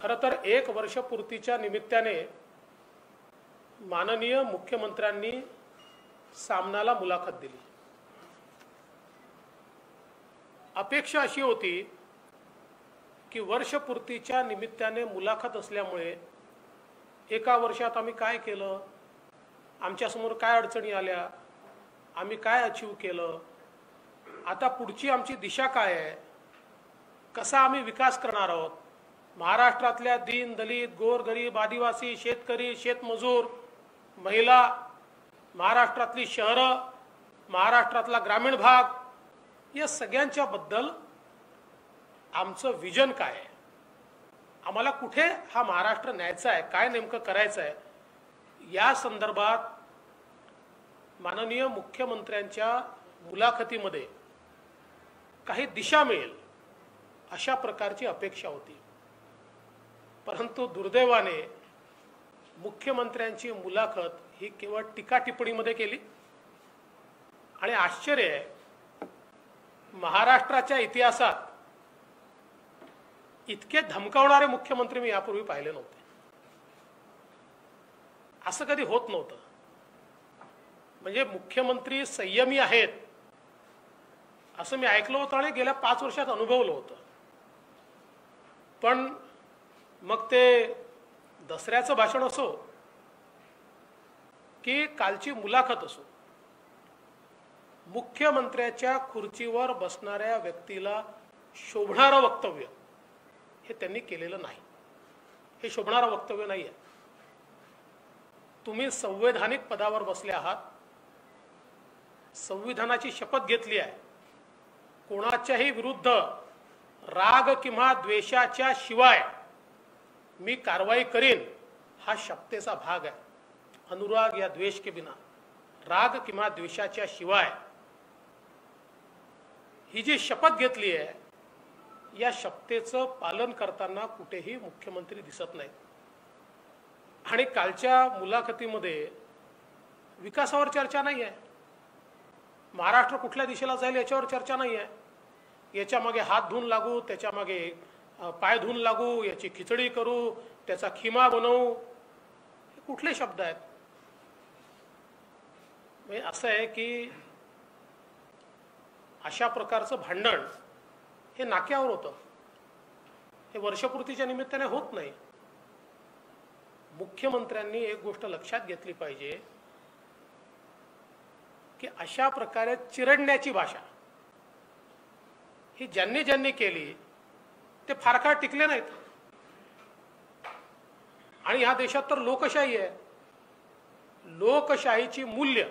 खरं तर एक वर्षपूर्तीच्या निमित्ताने माननीय मुख्यमंत्र्यांनी सामनाला मुलाखत दिली। अपेक्षा अशी होती की वर्षपूर्तीच्या निमित्ताने मुलाखत असल्यामुळे एका वर्षात आम्ही काय केलं, आमच्या समोर काय अडचणी आल्या, आम्ही काय अचीव केलं, आता पुढची आमची दिशा काय आहे, कसा आम्ही विकास करणार आहोत, महाराष्ट्रातल्या दीन दलित गोरगरीब आदिवासी शेतकरी शेतमजूर महिला, महाराष्ट्रातली शहरं, महाराष्ट्रातला ग्रामीण भाग या सगळ्यांच्या बद्दल आमचं विजन काय आहे, आम्हाला कुठे हा महाराष्ट्र न्यायचा आहे, काय नेमकं करायचं आहे, या संदर्भात माननीय मुख्यमंत्र्यांच्या मुलाखतीमध्ये काही दिशा मिळेल अशा प्रकारची अपेक्षा होती। परंतु दुर्दैवाने मुख्यमंत्र्यांची मुलाखत ही केवळ टीका टिप्पणीमध्ये केली आणि आश्चर्य आहे, महाराष्ट्राच्या इतिहासात इतके धमकावणारे मुख्यमंत्री मी यापूर्वी पाहिले नव्हते। असं कधी होत नव्हतं। म्हणजे मुख्यमंत्री संयमी आहेत असं मी ऐकलं होतं आणि गेल्या 5 वर्षात अनुभवलं होतं। पण मग ते दसऱ्याचं भाषण असो की कालची मुलाखत असो, मुख्यमंत्र्याच्या खुर्चीवर बसणाऱ्या व्यक्तीला शोभणारं वक्तव्य हे त्यांनी केलेलं नाही। हे शोभणारं वक्तव्य नाही आहे। तुम्ही संवैधानिक पदावर बसले आहात, संविधानाची शपथ घेतली आहे, कोणाच्याही विरुद्ध राग किंवा द्वेषाच्या शिवाय मी कारवाई करीन हा शपथेचा भाग आहे। अनुराग या द्वेष के बिना, राग किंवा द्वेषाच्या शिवाय ही जी शपथ घेतली आहे या शपथेचं पालन करताना कुठेही मुख्यमंत्री दिसत नाहीत। आणि कालच्या मुलाखतीमध्ये विकासावर चर्चा नाही आहे, महाराष्ट्र कुठल्या दिशेला जाईल याच्यावर चर्चा नाही आहे, याच्या मागे हात धुवून लागू, त्याच्या मागे पाय धुवून लागू, याची खिचडी करू, त्याचा खिमा बनवू, हे कुठले शब्द आहेत? म्हणजे असं आहे की अशा प्रकारचं भांडण हे नाक्यावर होतं, हे वर्षपूर्तीच्या निमित्ताने होत नाही। मुख्यमंत्र्यांनी एक गोष्ट लक्षात घेतली पाहिजे की अशा प्रकारे चिरडण्याची भाषा ही ज्यांनी ज्यांनी केली ते फार काळ टिकले नाहीत। आणि या देशात तर लोकशाही आहे, लोकशाहीची मूल्य,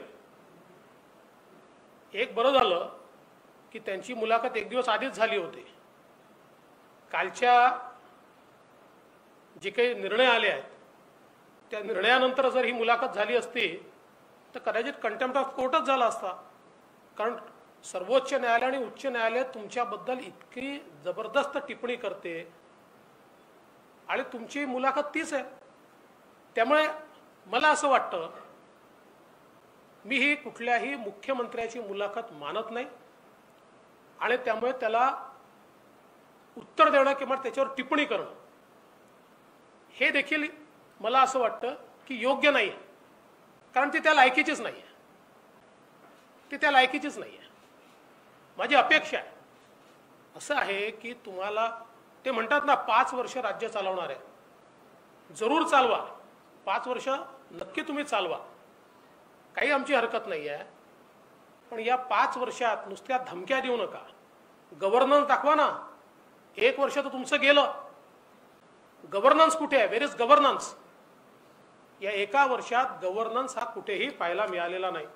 एक बरं झालं की त्यांची मुलाखत एक दिवस आधीच झाली होती। कालच्या जे काही निर्णय आले आहेत त्या निर्णयानंतर जर ही मुलाखत झाली असती तर कदाचित कंटेम्प्ट ऑफ कोर्टच झाला असता। कारण सर्वोच्च न्यायालय आणि उच्च न्यायालय तुमच्याबद्दल इतकी जबरदस्त टिप्पणी करते आणि तुमची मुलाखत तीच आहे। त्यामुळे मला असं वाटतं, मी ही कुठल्याही मुख्यमंत्र्याची मुलाखत मानत नाही आणि त्यामुळे त्याला उत्तर देणं किंवा त्याच्यावर टिप्पणी करणं हे देखील मला असं वाटतं की योग्य नाही आहे। कारण ती त्या लायकीचीच नाही आहे, ती त्या लायकीचीच नाही आहे। माझी अपेक्षा आहे असं आहे की तुम्हाला ते म्हणतात ना 5 वर्ष राज्य चालवणार आहे, जरूर चालवा, 5 वर्ष नक्की तुम्ही चालवा, काही आमची हरकत नाही आहे। पण या 5 वर्षात नुसत्या धमक्या देऊ नका, गव्हर्नन्स दाखवा ना। 1 वर्ष तर तुमचं गेलं, गव्हर्नन्स कुठे आहे? Where is governance? या एका वर्षात गव्हर्नन्स हा कुठेही पाहायला मिळालेला नाही।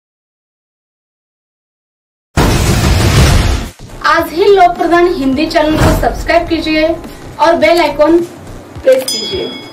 आज ही लोकप्रधान हिंदी चैनल को सब्सक्राइब कीजिए और बेल आइकॉन प्रेस कीजिए।